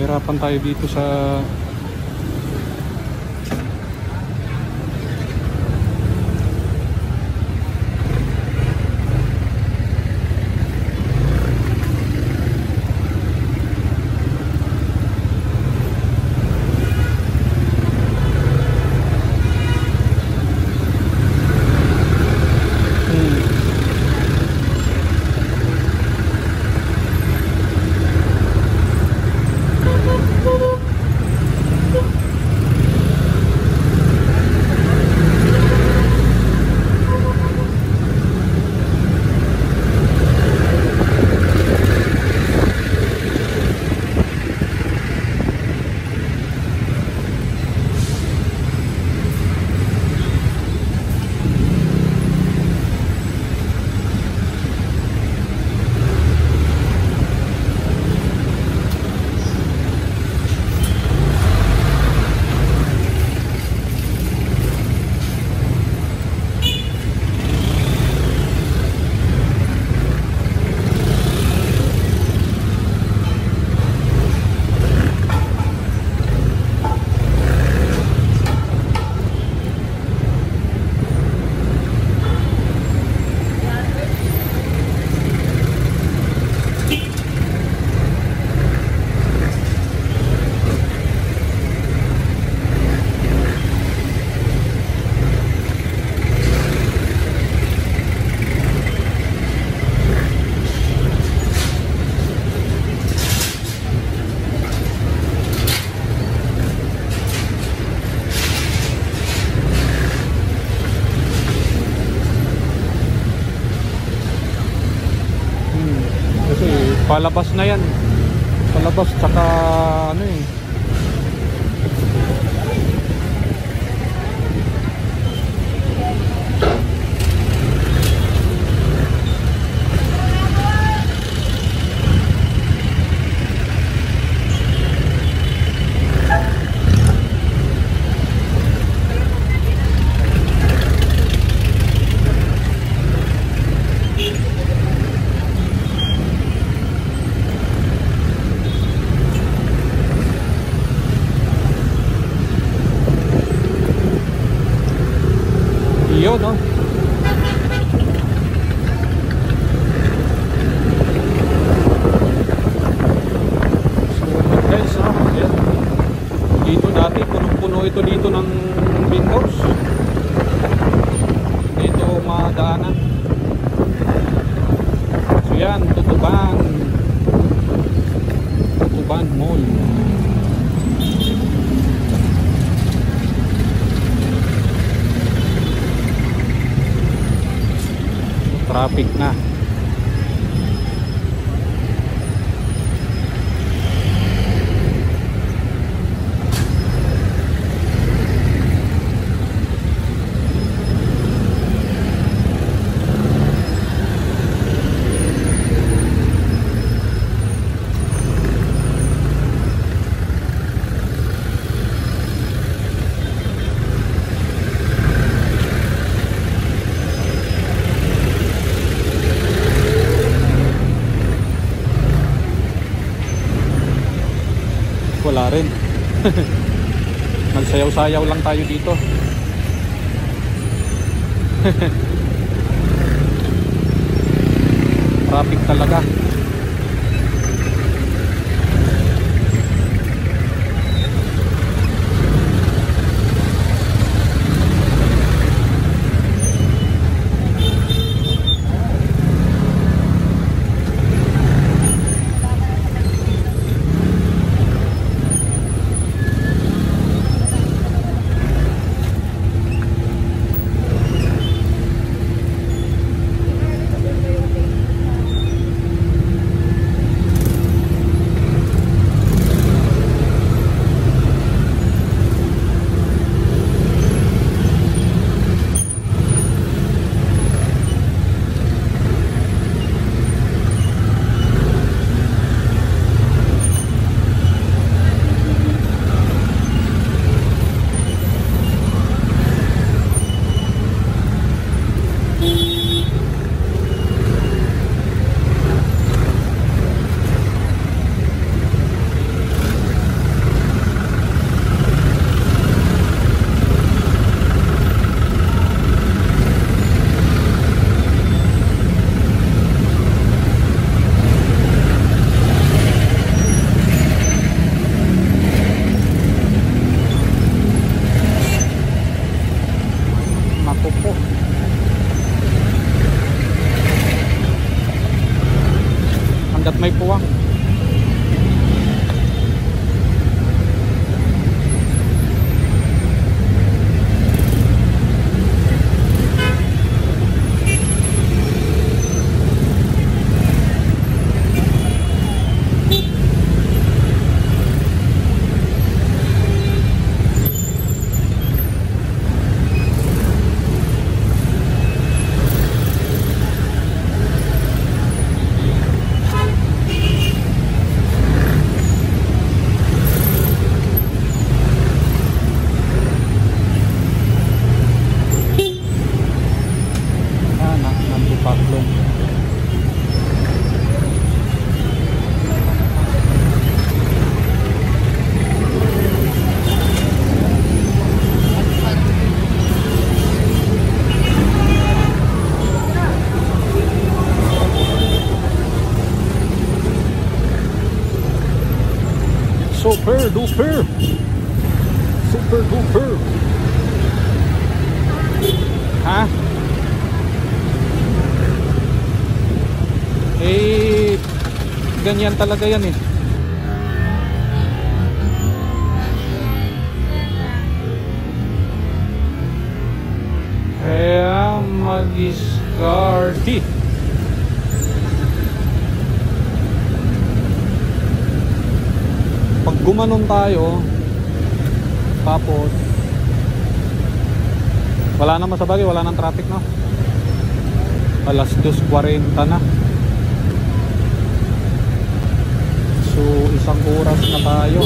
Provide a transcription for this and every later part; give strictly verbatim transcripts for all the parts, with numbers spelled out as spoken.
Hirapan tayo dito sa palabas na yan, palabas tsaka ano eh yun, no? So guys, no? Ayan. Dito dati punong-puno ito dito ng vendors. Dito madaanan. So yan, Tutuban Tutuban Mall. Traffic na. Wala rin. Nagsayaw-sayaw lang tayo dito. Traffic talaga. Ba't may puwang? Super duper, super duper. Ha? Eh, ganyan talaga yan eh. Kaya mag-discarte. Pag gumanon tayo, tapos wala naman sa bagay, wala nang traffic, no? Alas dos kwarenta na. So isang oras na tayo.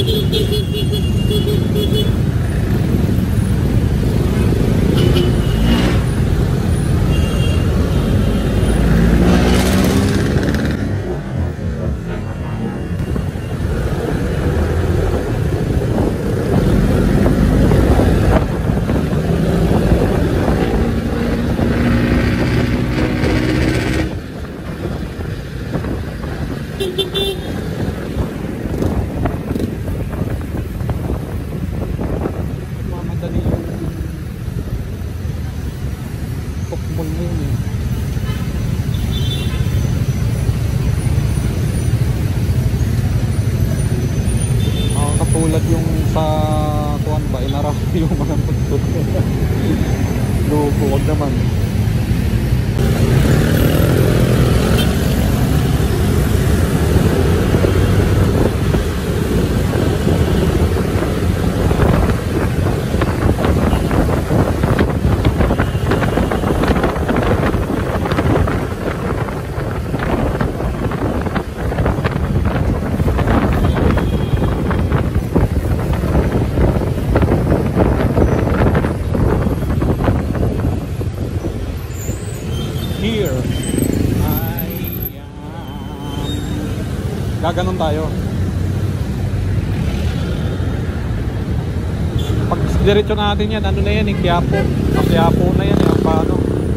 Katulad yung sa kuwan ba, inarap yung mga tutut. Loko, wag naman. Here I am. Gaganon tayo. Pag diretso natin yan, ano na yan, yung Quiapo. Ang Quiapo na yan, yung paano.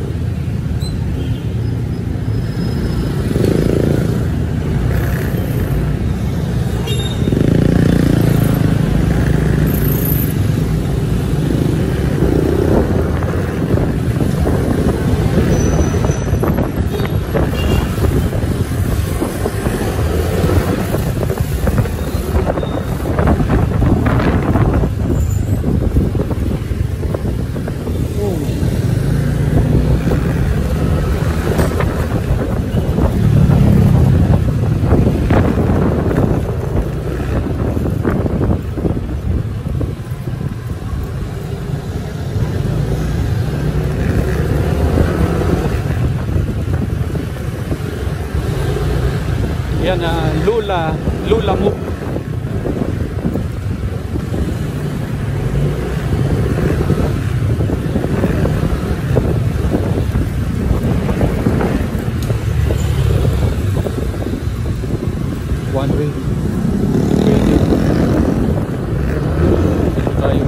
Yan na uh, Lula, Lula Move. One way. Tayo.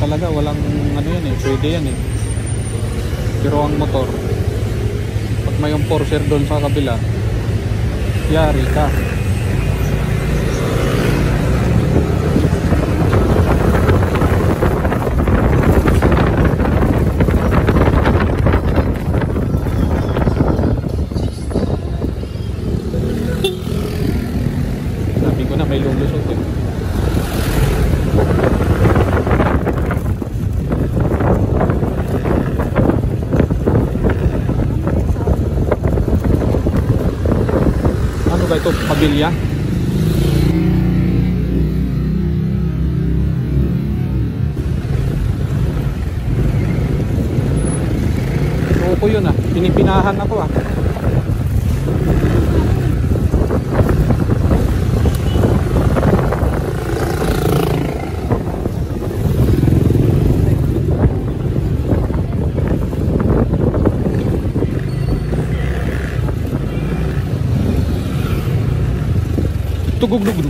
talaga, walang ano yan eh, pwede yan eh. Pero ang motor, pag may enforcer doon sa kabila, yari ka. Sabi ko na may lulusot eh. Ano ba ito? Pabilya? Oo ko yun ah. Pinipinahan ako ah. Tugug-dug-dug.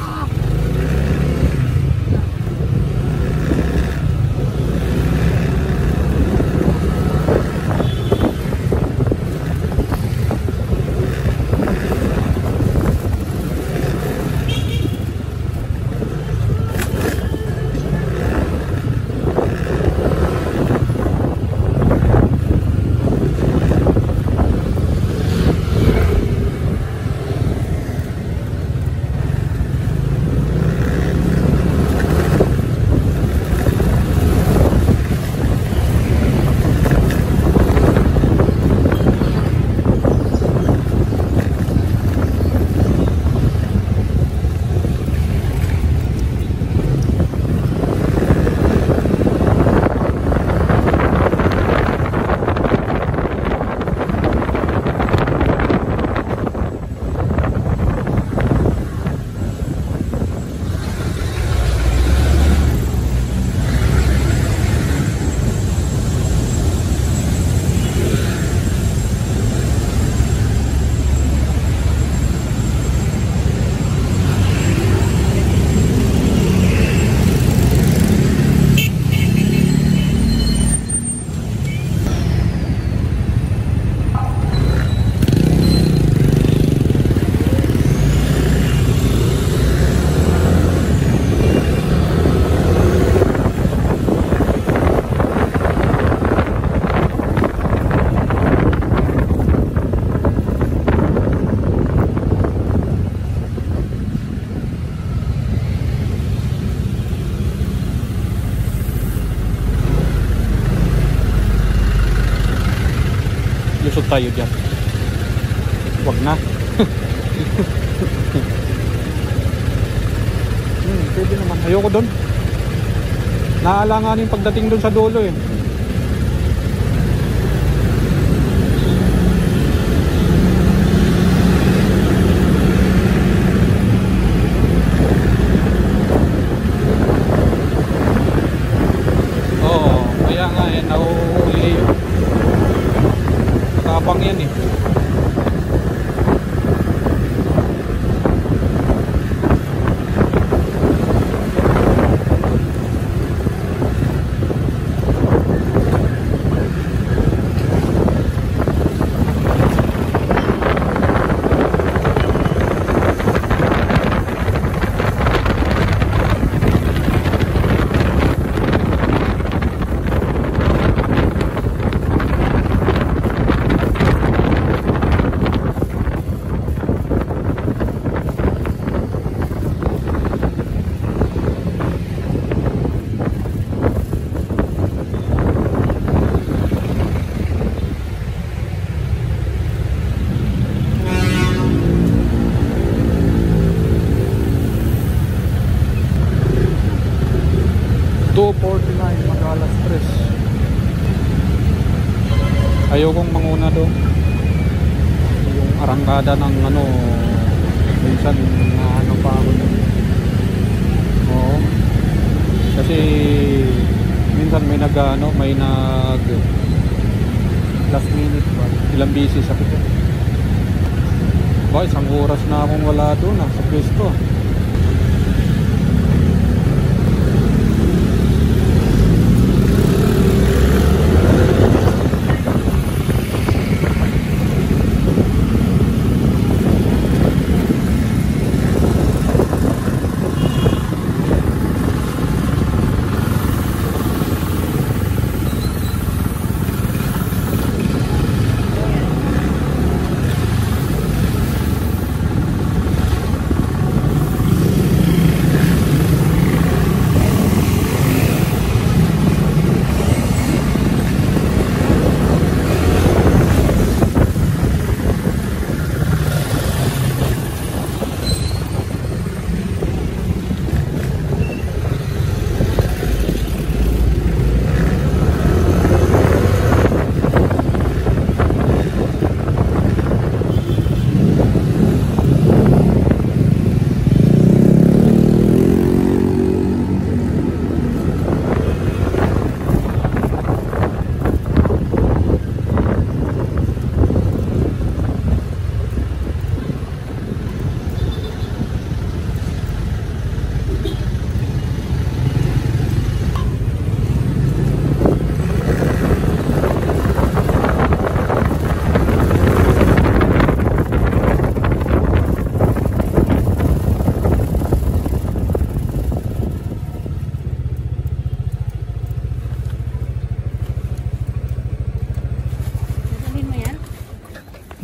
Lusot tayo dyan. Wag na. hmm, pwede naman. Ayoko doon. Naalanganin pagdating doon sa dulo eh. Oo, kaya nga eh, nauuli yun. Nakapang yan eh. two forty-nine mag-alas tres. Ayaw kong manguna doon. Yung arangkada ng ano, minsan na ano pa ako doon. Oo. Kasi minsan may nag ano, may nag last minute ba? Ilang bisis ako doon. Ba, isang oras na akong wala doon ah, sa pwesto.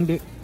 Hindi.